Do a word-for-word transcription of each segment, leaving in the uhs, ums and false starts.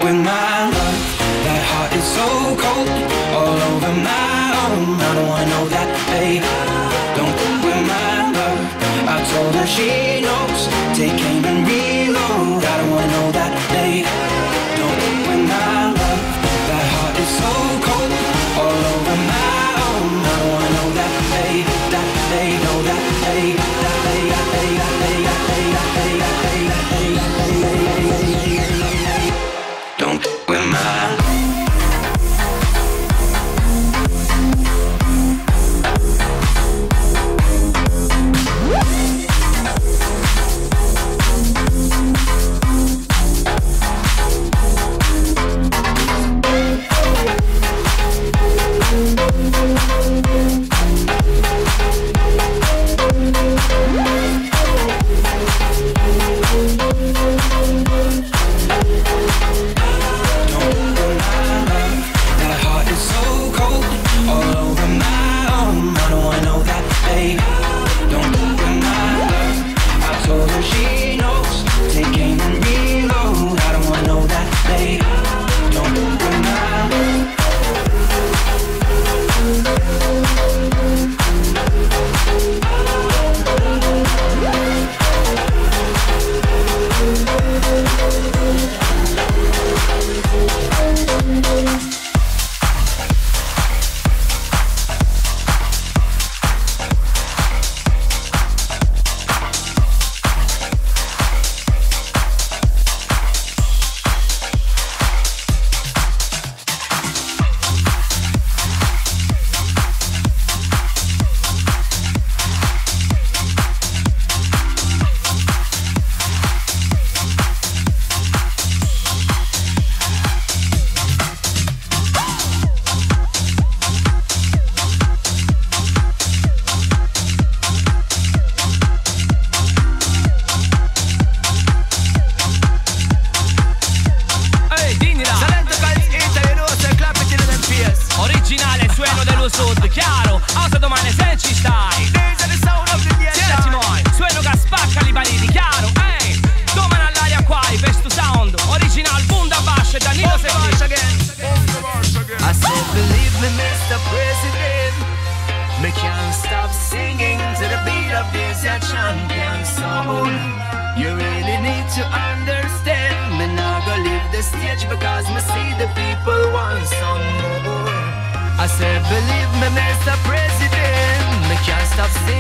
with my love. That heart is so cold, all over my own. I don't wanna know that, babe. Don't fuck with my love. I told her she knows. Take aim and reload. I don't wanna know that, babe. Don't fuck with my love. That heart is so cold, all over my own. I don't wanna know that, babe. That babe, know that, babe. That babe, that babe, that babe, that babe, that babe, that babe, that babe, that babe, that babe. Don't fuck with my love.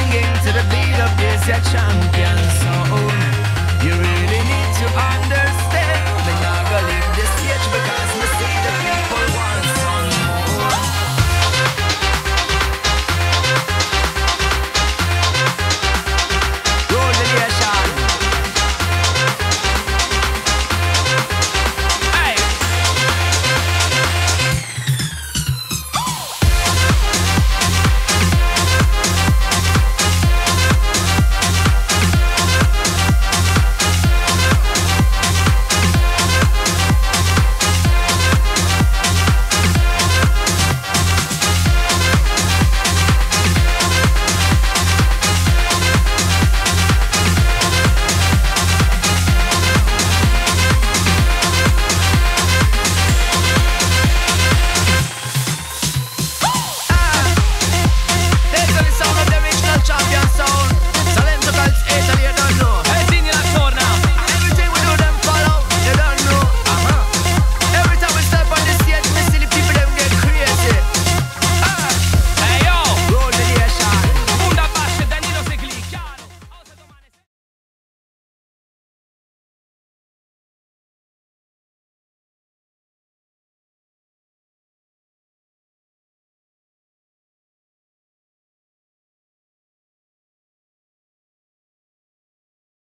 Champion soul. You really need to understand.